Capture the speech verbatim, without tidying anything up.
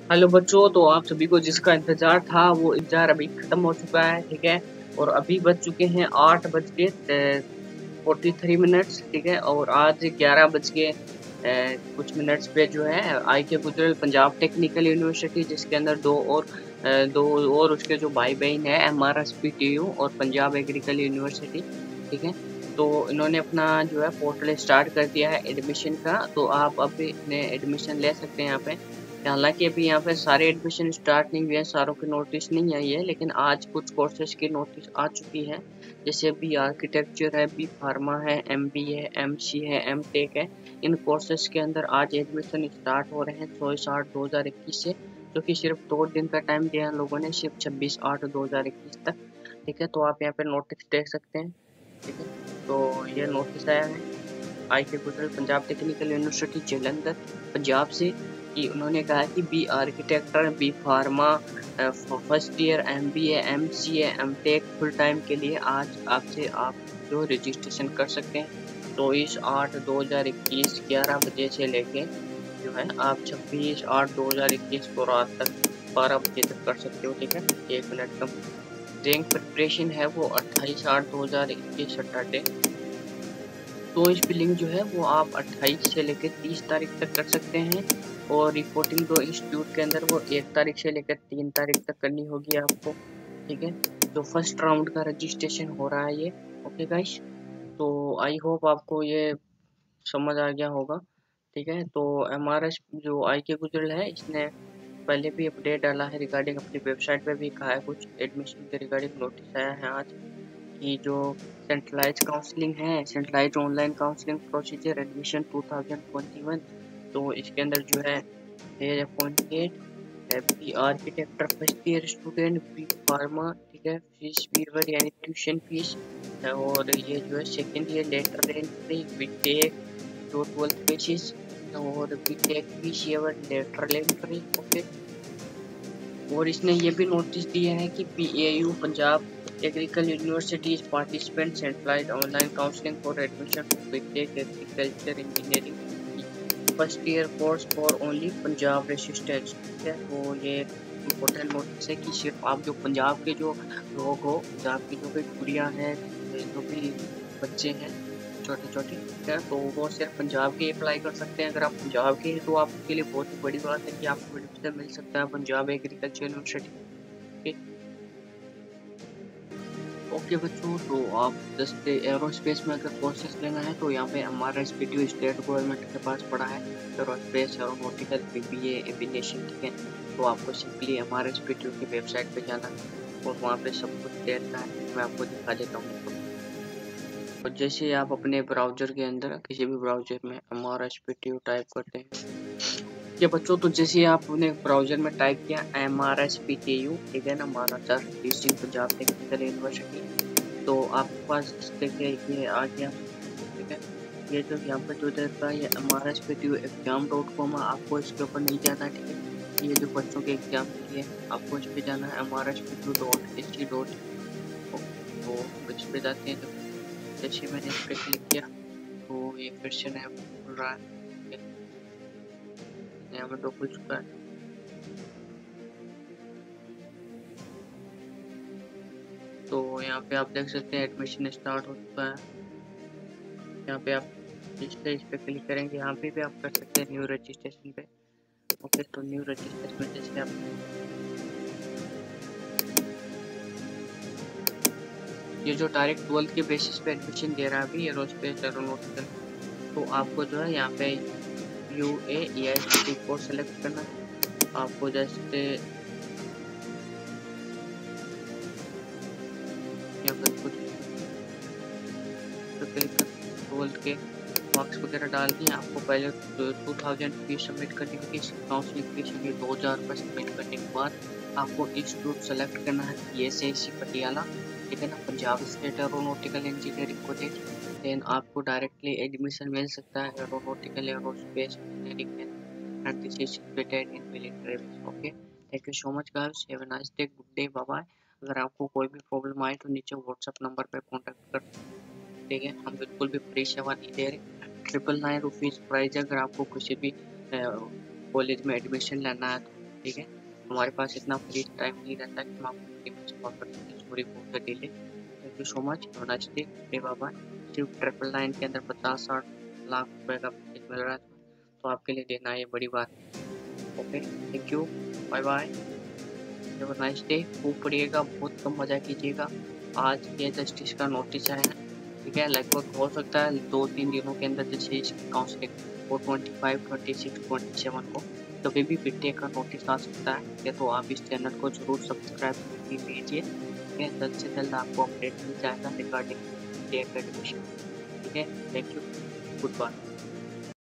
Hello बच्चों, तो आप सभी को जिसका इंतजार था वो इंतजार अभी खत्म हो चुका है। ठीक है, और अभी बज चुके हैं आठ बज के फोर्टी थ्री मिनट्स। ठीक है, और आज ग्यारह बज के अ, कुछ मिनट्स पे जो है आई के गुजरल पंजाब टेक्निकल यूनिवर्सिटी, जिसके अंदर दो और अ, दो और उसके जो भाई बहन है, M R S P T U और पंजाब एग्रीकल यूनिवर्सिटी। ठीक है, तो इन्होंने अपना जो है पोर्टल स्टार्ट कर दिया है एडमिशन का। तो आप अभी अपने एडमिशन ले सकते हैं यहाँ पे। हालांकि अभी यहाँ पे सारे एडमिशन स्टार्ट नहीं हुए हैं, सारों की नोटिस नहीं आई है, लेकिन आज कुछ कोर्सेज की नोटिस आ चुकी है। जैसे बी आर्किटेक्चर है, बी फार्मा है, एम बी है, एम सी है, एम टेक है। इन कोर्सेज के अंदर आज एडमिशन स्टार्ट हो रहे हैं चौबीस आठ दो हज़ार इक्कीस से, जो कि सिर्फ दो दिन का टाइम दिया है लोगों ने, सिर्फ छब्बीस आठ दो हज़ार इक्कीस तक। ठीक है, तो आप यहाँ पे नोटिस देख सकते हैं। ठीक है, तो ये नोटिस आया है आई के गुजरल पंजाब टेक्निकल यूनिवर्सिटी जालंधर पंजाब से, कि उन्होंने कहा कि B architecture, B pharma, first year, M B A, M C A, M tech full time के लिए आज आपसे आप जो रजिस्ट्रेशन कर सकते हैं चौबीस आठ दो हज़ार इक्कीस ग्यारह बजे से लेके जो है आप छब्बीस आठ दो हज़ार इक्कीस को रात तक बारह बजे तक कर सकते हो। ठीक है, एक मिनट कम। रैंक प्रिपरेशन है वो अट्ठाईस आठ दो हज़ार इक्कीस सैटरडे। तो इस बिलिंग जो है वो आप अट्ठाईस से लेकर तीस तारीख तक कर सकते हैं, और रिपोर्टिंग दो इंस्टीट्यूट के अंदर वो एक तारीख से लेकर तीन तारीख तक करनी होगी आपको। ठीक है, तो फर्स्ट राउंड का रजिस्ट्रेशन हो रहा है ये। ओके गाइस, तो आई होप आपको ये समझ आ गया होगा। ठीक है, तो एम आर एस जो आई के गुजरल है, इसने पहले भी अपडेट डाला है रिगार्डिंग, अपनी वेबसाइट पे भी कहा है, कुछ एडमिशन के रिगार्डिंग नोटिस आया है आज कि जो सेंट्रलाइज काउंसलिंग है, centralise online counselling procedure admission two thousand twenty one, तो इसके अंदर जो है as appointed B architecture first year student, B pharma. ठीक है, फीस वीवर यानी ट्यूशन फीस, और ये जो है second year lateral entry B tech जो ट्वेल्थ बेसिस, और B tech fee waiver lateral entry. Okay, और इसने ये भी नोटिस दिया है कि P A U Punjab agricultural universities participant centralise online counselling for admission for B tech agriculture engineering first year course for only Punjab residents. ठीक है, तो ये इम्पोर्टेंट नोटिस है कि सिर्फ आप जो पंजाब के जो लोग हो, पंजाब की जो भी कुड़ियाँ हैं, जो भी बच्चे हैं छोटे छोटे, ठीक है, तो वो सिर्फ पंजाब के अप्लाई कर सकते हैं। अगर आप पंजाब के हैं तो आपके लिए बहुत ही बड़ी बात है कि आपको एडमिशन मिल सकता है पंजाब एग्रीकल्चर यूनिवर्सिटी। ओके बच्चों, तो आप जैसे एरोस्पेस में अगर कोर्सेज लेना है तो यहाँ पे हमारा इंस्टीट्यूट स्टेट गवर्नमेंट के पास पड़ा है, aerospace aeronautical B B A aviation. ठीक है, तो आपको सिंपली हमारे इंस्टीट्यूट की वेबसाइट पे जाना है और वहाँ पे सब कुछ देखना है। मैं आपको दिखा देता हूँ। और जैसे आप अपने ब्राउजर के अंदर किसी भी ब्राउजर में हमारा इंस्टीट्यूट टाइप करते हैं ये बच्चों, तो जैसे आपने ब्राउजर में टाइप किया M R S P T U, ठीक है ना, महाराजा रणजीत सिंह पंजाब टेक्निकल यूनिवर्सिटी, तो आपके पास देखिए ये आ गया। ठीक है, ये जो यहाँ पर जो देख रहा है ये M R S P T U exam dot com है, आपको इसके ऊपर नहीं जाना है। ठीक है, ये जो बच्चों के एग्जाम के लिए आपको इस पर जाना है M R S P T U dot H D dot. तो इस पर जाते हैं, तो जैसे मैंने इस पर क्लिक किया तो ये फिर से नया खुल रहा है, नया विंडो खुल चुका है। तो यहाँ पे आप देख सकते हैं एडमिशन स्टार्ट हो चुका है। यहाँ पे आप जिस पे इस पे क्लिक करेंगे यहाँ पे भी आप कर सकते हैं न्यू रजिस्ट्रेशन पे। ओके, तो न्यू रजिस्ट्रेशन में जैसे आप ये जो डायरेक्ट ट्वेल्थ के बेसिस पे एडमिशन दे रहा है अभी एरोस्पेस एरोनॉटिकल, तो आपको जो है यहाँ पे U A E I T course select करना है। आपको जैसे यहाँ पर कुछ ट्वेल्थ के मार्क्स वगैरह डाल के आपको पहले टू थाउजेंड फीस सबमिट करनी होगी। काउंसलिंग फीस होगी दो हज़ार रुपये सबमिट करने के बाद आपको इंस्टीट्यूट सेलेक्ट करना है P S A C Patiala, ठीक है ना, Punjab state aeronautical engineering college. Then आपको डायरेक्टली एडमिशन मिल सकता है aeronautical aerospace engineering and this is situated in military. Okay, thank you so much guys, have a nice day, good day, bye bye. अगर आपको कोई भी प्रॉब्लम आए तो नीचे व्हाट्सएप नंबर पर कॉन्टैक्ट कर, ठीक है, हम बिल्कुल भी फ्री सेवा नहीं दे रहे। ट्रिपल नाइन रुपीज़ प्राइस है। अगर आपको किसी भी कॉलेज में एडमिशन लेना है तो ठीक है। हमारे पास इतना फ्री टाइम नहीं रहता कि हम आपको इमेज कॉल कर सकें स्टोरी बहुत से delay. Thank you so much, have a nice day, day bye bye. सिर्फ ट्रिपल नाइन के अंदर पचास साठ लाख रुपए का पैकेज मिल रहा है, तो आपके लिए देना ये बड़ी बात है। Okay, thank you, bye bye, have a nice day. खूब पढ़िएगा, बहुत कम मजा कीजिएगा। आज ये जस्टिस का नोटिस आया है, ठीक है। लगभग हो सकता है दो तीन दिनों के अंदर जैसे इसकी counselling four twenty five twenty six twenty seven को कभी भी पिटे का नोटिस आ सकता है, ठीक है। तो आप इस चैनल को जरूर सब्सक्राइब कर लीजिए, ठीक है। जल्द से जल्द आपको अपडेट मिल जाएगा रिगार्डिंग डे एकेडमिशन, ठीक है। Thank you, good bye.